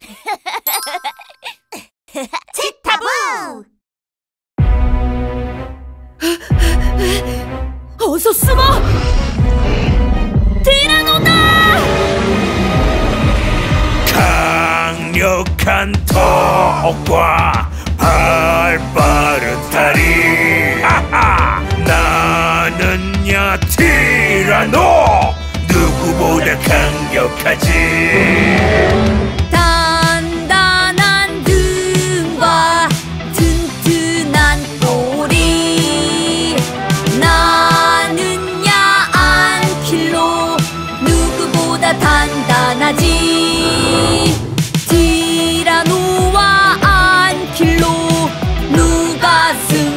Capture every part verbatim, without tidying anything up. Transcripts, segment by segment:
치타부! 어서 숨어! 티라노다! 강력한 턱과 발빠른 다리. 아하! 나는야 티라노! 누구보다 강력하지. 단단한 등과 튼튼한 꼬리. 나는야 안킬로 누구보다 단단하지. 티라노와 안킬로 누가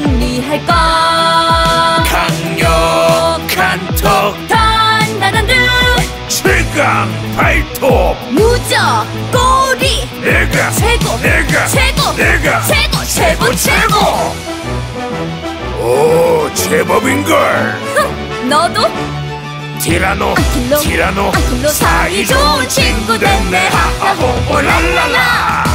승리할까? 강력한 턱, 단단한 등, 최강 발톱, 무적 꼬리. 내가 최고, 내가 최고, 내가 최고, 최고, 최고. 오, 제법인걸. 흥, 너도? 티라노, 안킬로, 티라노, 안킬로 사이 좋은 친구 됐네. 하하호 랄랄라.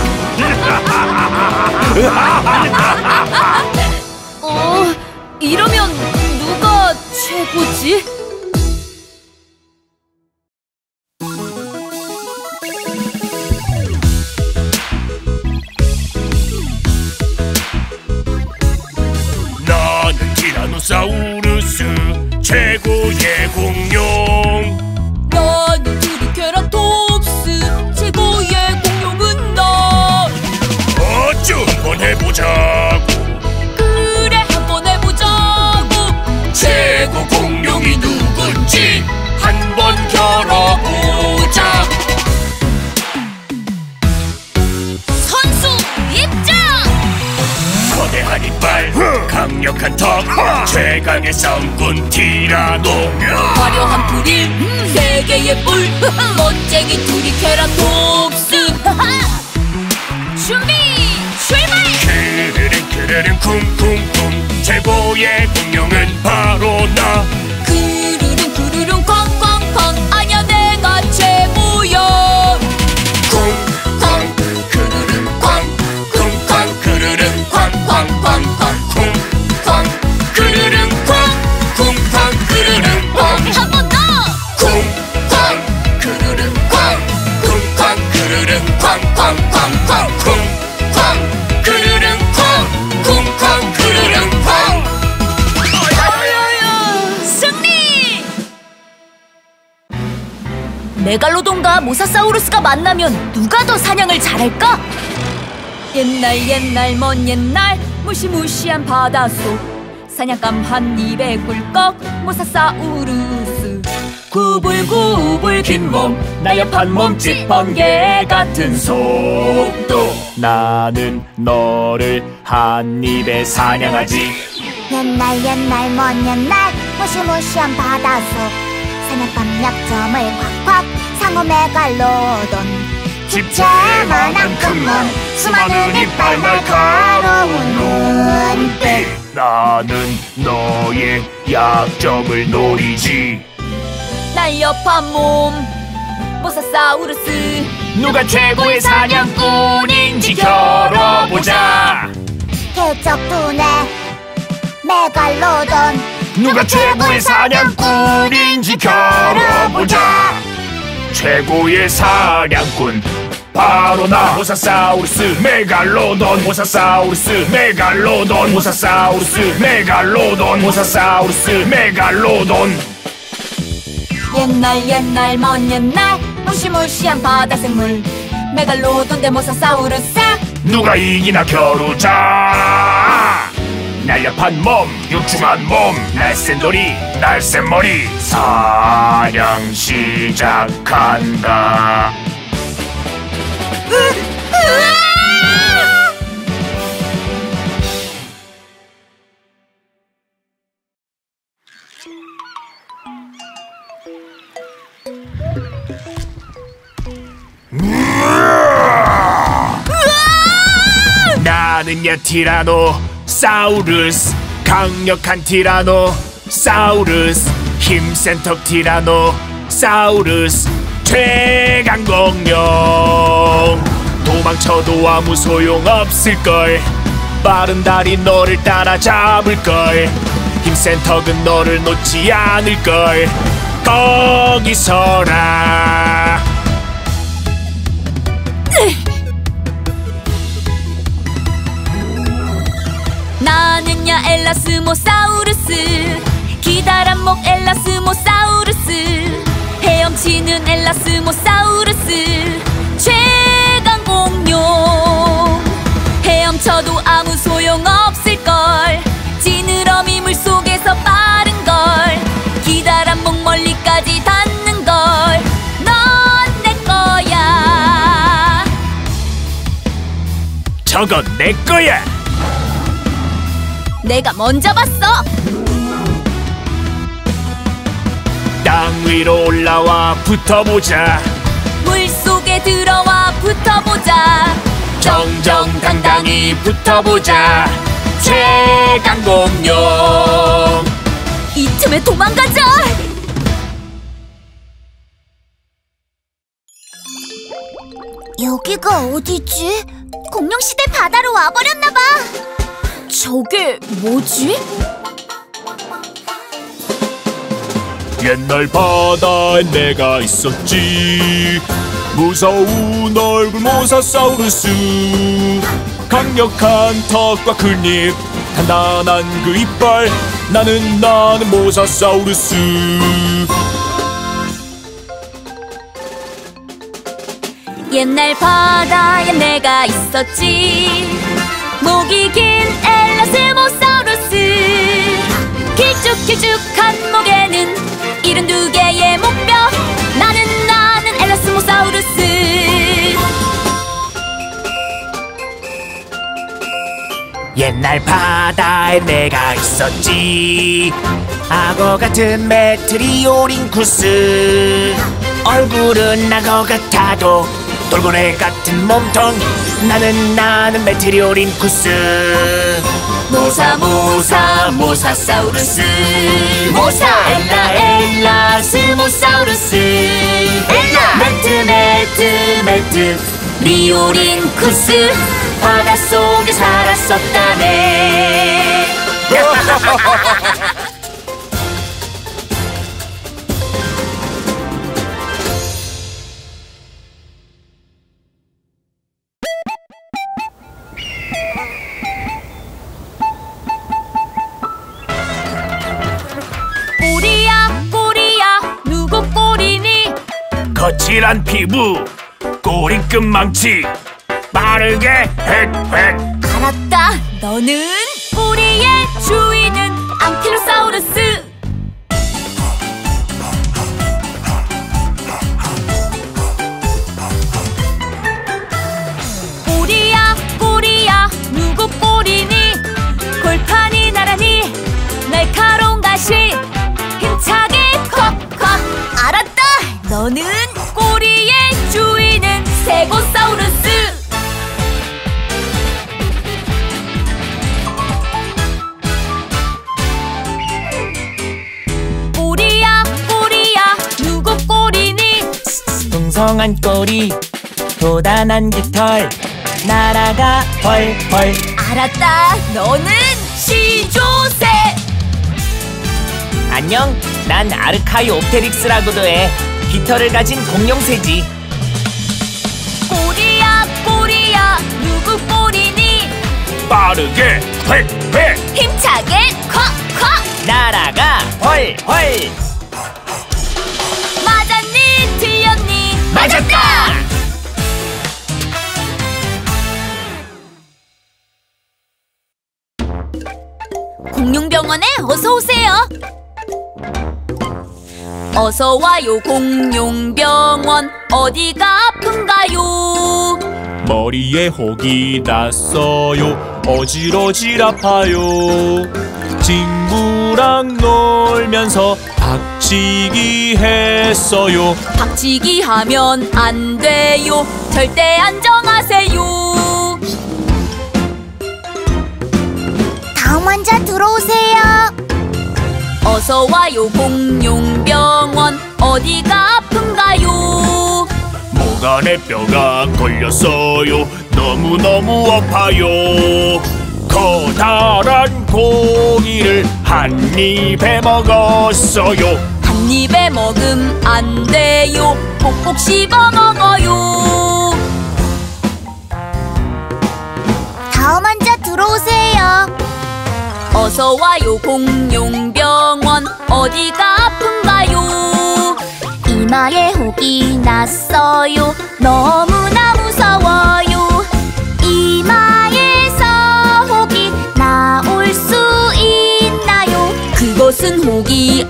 어, 이러면 누가 최고지? 나는 티라노사우루스 최고의 공룡. 나는 트리케라톱스 최고의 공룡은 나. 어쭈 한번 해보자고. 그래 한번 해보자고. 최고 공룡이 누군지 한번 겨뤄보자. 선수 입장. 거대한 이빨, 강력한 턱, 최강의 쌍군 티라노. 화려한 프릴, 세 개의 뿔, 멋쟁이 트리케라톱스. 준비 출발. 크르릉 크르릉 쿵쿵쿵, 최고의 공룡은 바로 나. 그르릉 그르릉 쾅쾅쾅, 아냐 내가 최고야. 쿵쾅 크르릉 쾅, 쿵쾅 크르릉 쾅쾅쾅쾅, 쿵쾅 크르릉 쾅, 쿵쾅 크르릉 쾅. 한 번 더. 쿵쾅 크르릉 쾅, 쿵쾅 크르릉 쾅쾅쾅쾅, 쿵쾅 크르릉 쾅, 쿵쾅 크르릉 쾅. 승리! 메갈로돈과 모사사우루스가 만나면 누가 더 사냥을 잘할까? 옛날 옛날 먼 옛날 무시무시한 바닷속, 사냥감 한 입에 꿀꺽 모사사우루스. 구불구불 긴 몸, 나약한 몸짓 번개 같은 속도. 나는 너를 한 입에 사냥하지. 옛날 옛날 먼 옛날 무시무시한 바닷속, 사냥감 약점을 콱콱 상어 메갈로돈. 집채만한 큰 몸, 수많은 이빨 날카로운 눈빛. 나는 너의 약점을 노리지. 날렵한 몸 모사사우루스. 누가 최고의 사냥꾼인지 겨뤄보자. 개척 두뇌 메갈로돈. 누가 최고의 사냥꾼인지 겨뤄보자. 최고의 사냥꾼 바로 나. 모사사우루스 메갈로돈, 모사사우루스 메갈로돈, 모사사우루스 메갈로돈, 모사사우루스 메갈로돈. 옛날 옛날 먼 옛날 무시무시한 바다 생물 메갈로돈 대 모사사우루스. 누가 이기나 겨루자. 날렵한 몸, 육중한 몸, 날쌘 도리, 날쌘 머리. 사냥 시작한다. 나는야 티라노 사우루스, 강력한 티라노 사우루스, 힘센 턱 티라노 사우루스, 최강 공룡. 헤엄쳐도 아무 소용없을걸. 빠른 달이 너를 따라잡을걸. 힘센 턱은 너를 놓지 않을걸. 거기 서라. 나는야 엘라스모사우루스, 기다란 목 엘라스모사우루스, 헤엄치는 엘라스모사우루스, 최강 공룡. 헤엄쳐도 아무 소용없을걸. 지느러미 물속에서 빠른걸. 기다란 목 멀리까지 닿는걸. 넌 내 거야. 저건 내 거야. 내가 먼저 봤어. 땅 위로 올라와 붙어보자. 물속에 들어와 붙어보자. 정정당당히 붙어보자. 최강 공룡. 이 틈에 도망가자. 여기가 어디지? 공룡시대 바다로 와버렸나봐. 저게 뭐지? 옛날 바다에 내가 있었지. 무서운 얼굴 모사사우루스. 강력한 턱과 큰 입, 단단한 그 이빨. 나는 나는 모사사우루스. 옛날 바다에 내가 있었지. 목이 긴 엘라스모사우루스. 길쭉길쭉한 목에는 일흔두 개의 목뼈. 나는 나는 엘라스모사우루스. 옛날 바다에 내가 있었지. 악어 같은 메트리오링쿠스. 얼굴은 악어 같아도 돌고래 같은 몸통. 나는 나는 메트리오링쿠스. 모사 모사 모사사우루스. 모사 엘라 엘라 스모사우루스. 엘라 메트 메트 메트 리오링쿠스. 바닷속에 살았었다네. 꼬리야 꼬리야 누구 꼬리니? 거칠한 피부, 꼬리끝 망치. 빠르게 획획. 알았다. 너는 꼬리의 주인은 앙킬로사우루스. 꼬리야 꼬리야 누구 꼬리니? 골판이 나란히 날카로운 가시. 힘차게 콕콕. 알았다. 너는 꼬리의 주인은 세고사우루스. 꼬리야 꼬리야 누구 꼬리니? 풍성한 꼬리, 도단한 깃털, 날아가 펄펄. 알았다. 너는 시조새. 안녕, 난 아르카이옵테릭스라고도 해. 깃털을 가진 공룡새지. 꼬리야 꼬리야 누구 꼬리니? 빠르게 획획. 힘차게 콱콱. 날아가 펄펄. 맞았니 틀렸니? 맞았다. 공룡병원에 어서 오세요. 어서 와요 공룡병원. 어디가 아픈가요? 머리에 혹이 났어요. 어지러질 아파요. 친구랑 놀면서 박치기 했어요. 박치기 하면 안 돼요. 절대 안정하세요. 다음 환자 들어오세요. 어서 와요 공룡병원. 어디가 아픈가요? 속안에 뼈가 걸렸어요. 너무너무 아파요. 커다란 고기를 한 입에 먹었어요. 한 입에 먹음 안 돼요. 꼭꼭 씹어 먹어요. 다음 환자 들어오세요. 어서 와요 공룡병원. 어디가 아픈가요? 이마에 혹이 났어요. 너무나 무서워요. 이마에서 혹이 나올 수 있나요? 그것은 혹이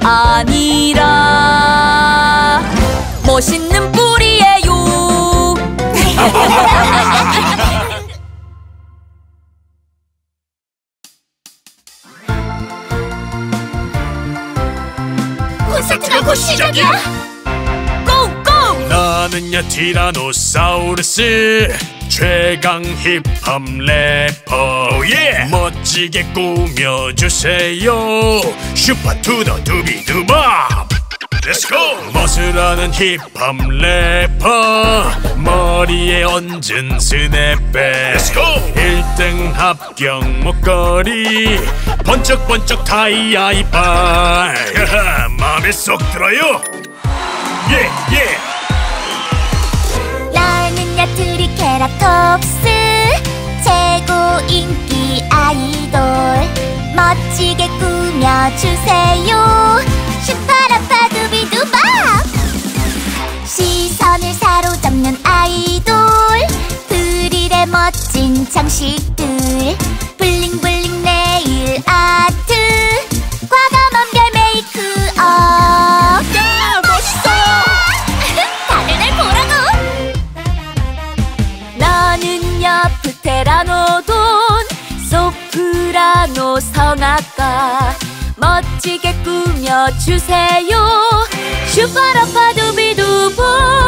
아니라 멋있는 뿔이에요. 콘서트가 곧 시작이야. 꽁꽁! 나는야 티라노사우루스 최강 힙합 래퍼. yeah! 멋지게 꾸며주세요. 슈퍼 투더 두비두밥. 렛츠고! 멋을 힙합 래퍼. 머리에 얹은 스냅백. 렛츠고! 일 등 합격 목걸이. 번쩍번쩍 다이아 이빨. 마음에 쏙 들어요. 예, 예. 나는야 트리케라톱스 최고 인기 아이돌. 멋지게 꾸며주세요. 슈퍼라파 두비두밥. 시선을 사로잡는 아이돌. 프릴의 멋진 장식들. 블링블링 네일 아트. 과감한 별 메이크업. 야, 멋있어요. 다들 날 보라고. 나는야 프테라노돈 소프라노 성악가. 멋지게 꾸며주세요. 슈퍼라파 두비두보.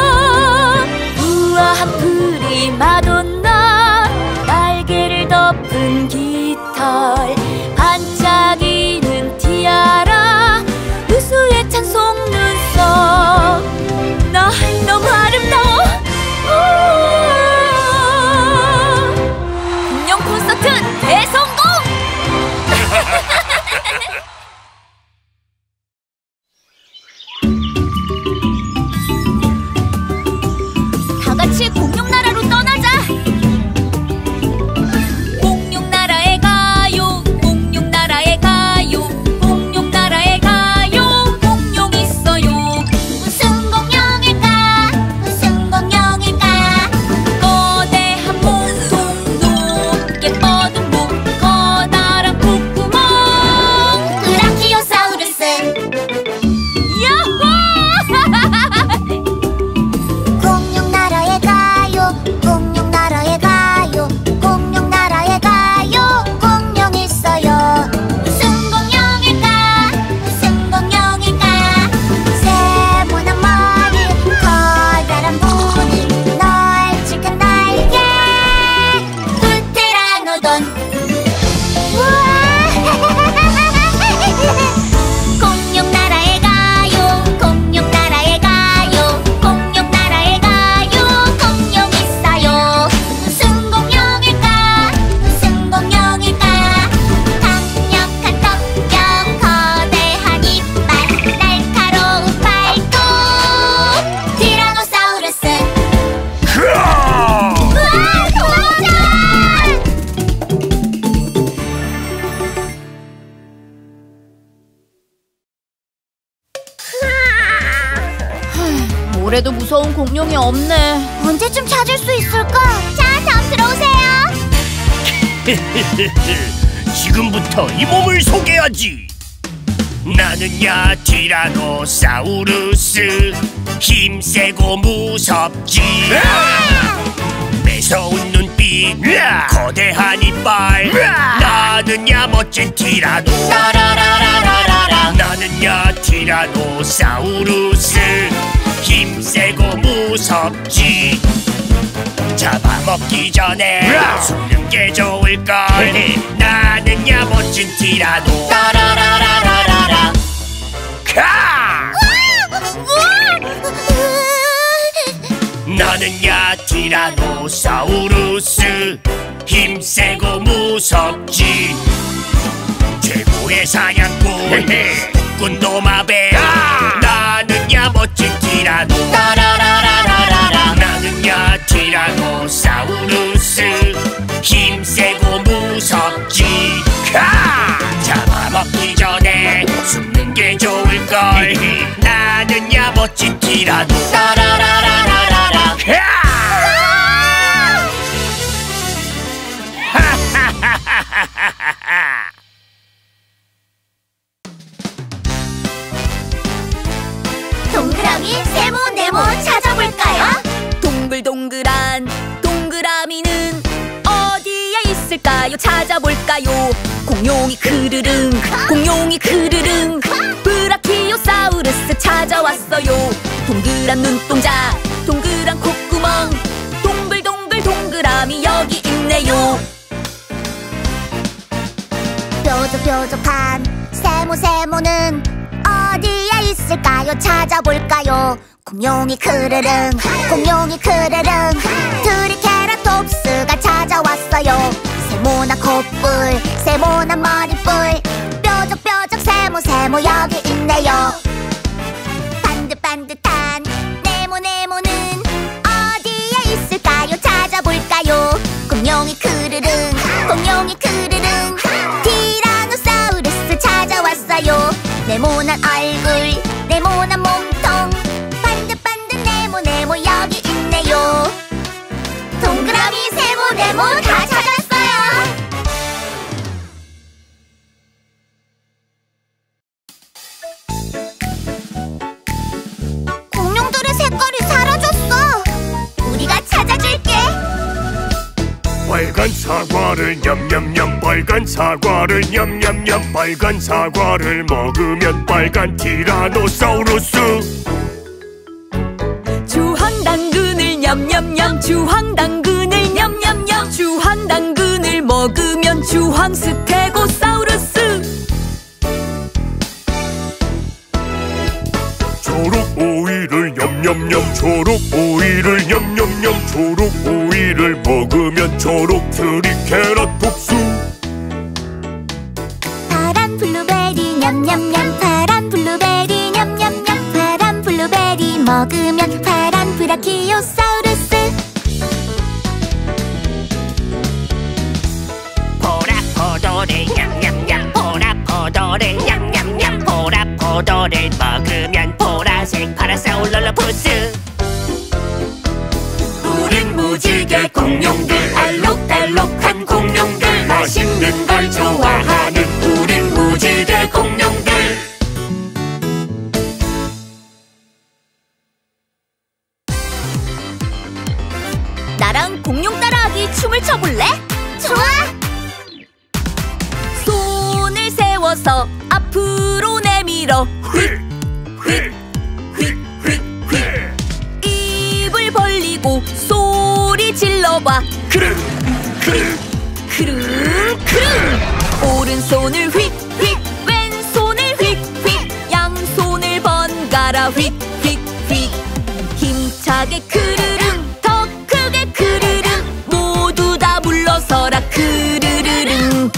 우아한 프리 마돈나. 날개를 덮은 깃털. 반짝이는 티아라. 우수에 찬 속눈썹. 나 너무 아름다워. 우와. 공룡 콘서트 대성공! 다 같이 공룡나라로 떠나자. 공룡나라에 가요. 공룡나라에 가요. 공룡나라에 가요. 공룡 있어요. 무슨 공룡일까? 무슨 공룡일까? 거대한 몸통 높게 뻗은 목. 커다란 콧구멍. 브라키오사우루스. 야호! 공룡나라에 가요. 공룡나라에 가요. 공룡나라에 가요. 공룡 있어요. 무슨 공룡일까? 무슨 공룡일까? 세모난 머리, 커다란 무늬, 널찍한 날개. 프테라노돈. 우와! 공룡나라에 가요. 공룡나라에 가요. 공룡나라에 가요. 공룡 있어요. 무슨 공룡일까? 무슨 공룡일까? 강력한 턱뼈, 거대한 이빨, 날카로운 팔뚝. 티라노사우루스. 우와! 도망쳐! 올해도 무서운 공룡이 없네. 언제쯤 찾을 수 있을까? 자, 다음 들어오세요. 지금부터 이 몸을 소개하지. 나는야 티라노사우루스. 힘세고 무섭지. 매서운 눈빛, 거대한 이빨. 나는야 멋진 티라노. 나는야 티라노사우루스. 힘세고 무섭지. 잡아먹기 전에 숨는 게 좋을걸. 나는야 멋진 티라노. 따라라라라라라. 가! 나는야 티라노사우루스 힘세고 무섭지 최고의 사냥꾼 꾼도마뱀 나는야 멋진 티라노 나는야 티라노사우루스 힘세고 무섭지 가! 잡아먹기 전에 숨는 게 좋을걸 나는야 멋진 티라노 따라라라라라라 동그라미 세모 네모 찾아볼까요? 동글동글한 동그라미는 어디에 있을까요? 찾아볼까요? 공룡이 크르릉 공룡이 크르릉 브라키오사우루스 찾아왔어요. 동그란 눈동자 동그란 콧구멍 동글동글 동그라미 여기 있네요. 뾰족뾰족한 세모 세모는 어디에 있을까요? 찾아볼까요? 공룡이 크르릉 공룡이 크르릉 트리케라톱스가 찾아왔어요. 세모난 콧불 세모난 머리뿔 뾰족뾰족 세모 세모 여기 있네요. 반듯반듯한 네모네모는 어디에 있을까요? 찾아볼까요? 공룡이 크르릉 공룡이 크르릉 티라노사우루스 찾아왔어요. 네모난 얼굴 네모난 몸통 반듯반듯 네모네모 여기 있네요. 동그라미 세모 네모 다 찾았어요. 공룡들의 색깔이 사라졌어. 우리가 찾아줄게. 빨간 사과를 냠냠냠 빨간 사과를 냠냠냠 빨간 사과를 먹으면 빨간 티라노사우루스 주황당근을 냠냠냠 주황당근을 냠냠냠 주황당근을 먹으면 주황스테고사우루스 초록 오이를 냠냠냠 초록 오이를 냠냠냠 초록 오이를 먹으면 초록 트리케라톱스 파란 블루베리 냠냠냠 파란 블루베리 냠냠냠 파란 블루베리 먹으면 파란 브라키오사우루스 포라포도를 냠냠냠 포라포도를 냠냠냠 포라포도를 먹으면 보라색 파라사울랄라푸스 우린 무지개 공룡들 알록달록한 공룡들 맛있는 걸 좋아하는 우린 무지개 공룡들 나랑 공룡 따라하기 춤을 춰볼래? 좋아. 손을 세워서 앞으로 내밀어 휙 휙 휙 휙 휙 입을 벌리고 소리 질러봐 크릉 크릉 크릉 크릉 오른손을 휙휙 왼손을 휙휙 양손을 번갈아 휙휙휙 힘차게 크르릉 더 크게 크르릉 모두 다 물러서라 크르르릉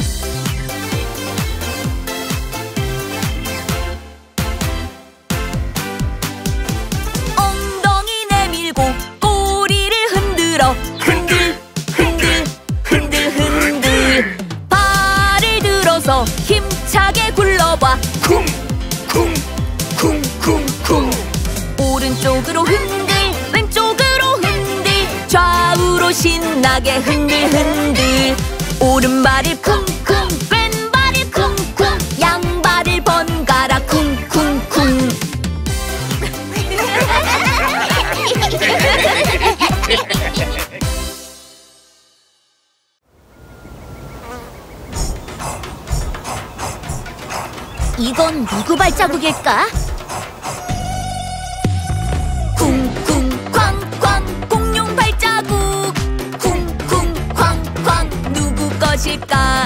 엉덩이 내밀고 꼬리를 흔들어 흔들 흔들 흔들 흔들 발을 들어서 힘차게 굴러봐 쿵 쿵 쿵 쿵 쿵 오른쪽으로 흔들 왼쪽으로 흔들 좌우로 신나게 흔들 흔들 오른발을 쿵쿵 왼발을 쿵쿵 양발을 번갈아 쿵쿵쿵 이건 누구 발자국일까? 쿵쿵 쾅쾅 공룡 발자국 쿵쿵 쾅쾅 누구 것일까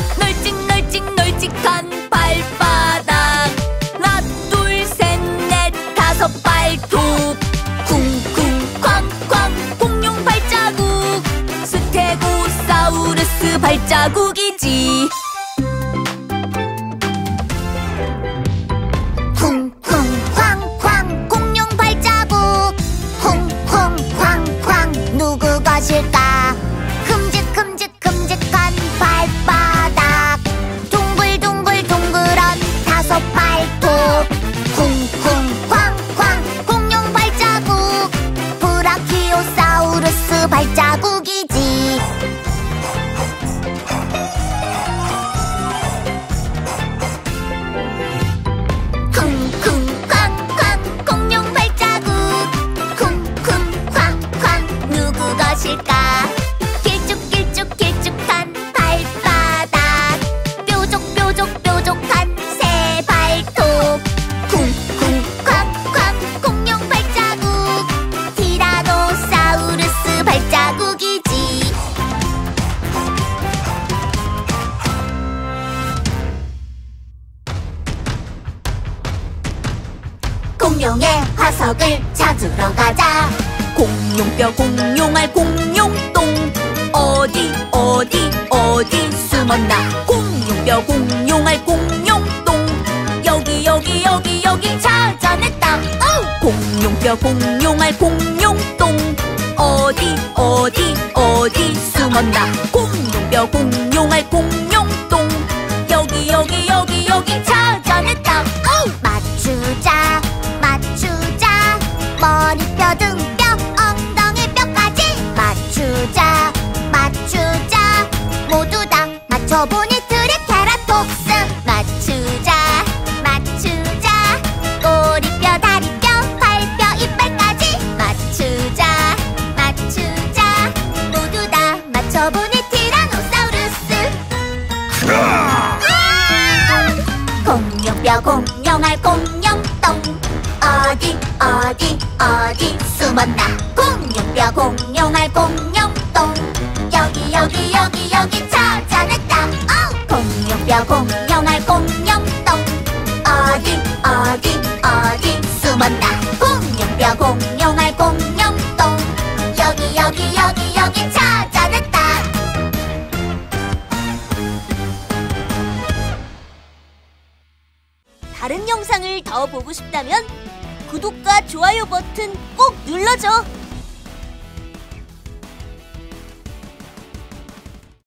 널찍널찍널찍한 발바닥 하나 둘 셋 넷 다섯 발톱 쿵쿵 쾅쾅 브라키오사우루스 발자국이지. 쿵쿵 쾅쾅 공룡 발자국. 쿵쿵 쾅쾅 누구 것일까? 큼직큼직 큼직한 발바닥. 둥글둥글 둥그런 다섯 발톱. 쿵쿵 쾅쾅 공룡 발자국. 브라키오사우루스 발자국이지. 쿵쿵 쾅쾅 공룡 발자국. 쿵쿵 쾅쾅 누구 것일까? 길쭉길쭉 길쭉한 발바닥. 뾰족뾰족 뾰족한 새 발톱. 쿵쿵 쾅쾅 공룡 발자국. 티라노사우루스 발자국이지. 공룡의 화석을 찾으러 가자. 공룡뼈 공룡알 공룡똥 어디 어디 어디 숨었나. 공룡뼈 공룡알 공룡똥 여기 여기 여기 여기 찾아냈다. 어! 공룡뼈 공룡알 공룡똥 어디 어디 어디 숨었나. 공룡뼈 공룡알 공룡똥 여기 여기 여기 여기 찾아냈다. 어! 맞추자 맞추자 머리뼈 등뼈 엉덩이뼈까지. 맞추자 맞추자 모두 다 맞춰보니 트리케라톱스. 맞추자 맞추자 꼬리뼈 다리뼈 발뼈 이빨까지. 맞추자 맞추자 모두 다 맞춰보니 티라노사우루스. 아! 공룡뼈 공룡알 공룡똥 어디 어디 어디 숨었나. 공룡뼈 공룡알 공룡똥 여기 여기 여기 여기 찾아냈다. 어! 공룡뼈 공룡알 공룡똥 어디 어디 어디 숨었나. 공룡뼈 공룡알 공룡똥 여기 여기 여기 여기 찾아냈다. 다른 영상을 더 보고 싶다면 구독과 좋아요 버튼 꼭 눌러줘.